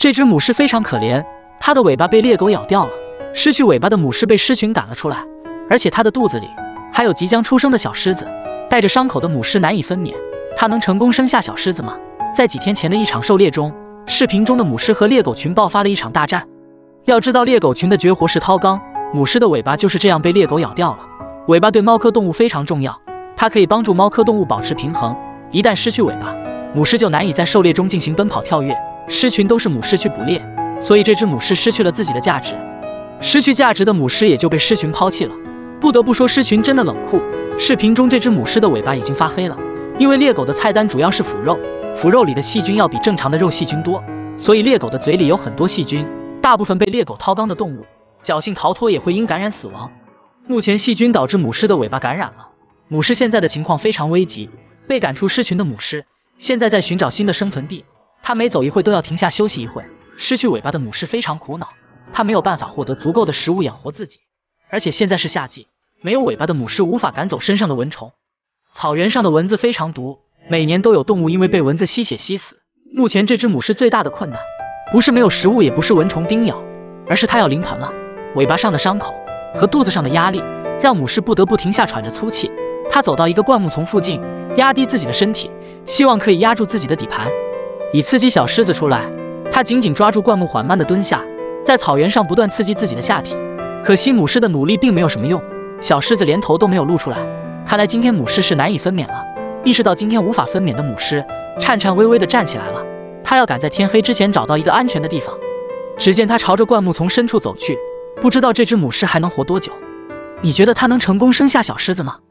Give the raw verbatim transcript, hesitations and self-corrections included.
这只母狮非常可怜，它的尾巴被猎狗咬掉了，失去尾巴的母狮被狮群赶了出来，而且它的肚子里还有即将出生的小狮子，带着伤口的母狮难以分娩。它能成功生下小狮子吗？在几天前的一场狩猎中，视频中的母狮和猎狗群爆发了一场大战。要知道猎狗群的绝活是掏肛，母狮的尾巴就是这样被猎狗咬掉了。尾巴对猫科动物非常重要，它可以帮助猫科动物保持平衡，一旦失去尾巴，母狮就难以在狩猎中进行奔跑跳跃，狮群都是母狮去捕猎，所以这只母狮失去了自己的价值。失去价值的母狮也就被狮群抛弃了。不得不说，狮群真的冷酷。视频中这只母狮的尾巴已经发黑了，因为猎狗的菜单主要是腐肉，腐肉里的细菌要比正常的肉细菌多，所以猎狗的嘴里有很多细菌。大部分被猎狗掏肛的动物侥幸逃脱，也会因感染死亡。目前细菌导致母狮的尾巴感染了，母狮现在的情况非常危急。被赶出狮群的母狮现在在寻找新的生存地，它每走一会都要停下休息一会。失去尾巴的母狮非常苦恼，它没有办法获得足够的食物养活自己，而且现在是夏季，没有尾巴的母狮无法赶走身上的蚊虫。草原上的蚊子非常毒，每年都有动物因为被蚊子吸血吸死。目前这只母狮最大的困难不是没有食物，也不是蚊虫叮咬，而是它要临盆了。尾巴上的伤口和肚子上的压力让母狮不得不停下喘着粗气。它走到一个灌木丛附近，压低自己的身体，希望可以压住自己的底盘，以刺激小狮子出来。它紧紧抓住灌木，缓慢地蹲下，在草原上不断刺激自己的下体。可惜母狮的努力并没有什么用，小狮子连头都没有露出来。看来今天母狮是难以分娩了。意识到今天无法分娩的母狮颤颤巍巍地站起来了，它要赶在天黑之前找到一个安全的地方。只见它朝着灌木丛深处走去，不知道这只母狮还能活多久。你觉得它能成功生下小狮子吗？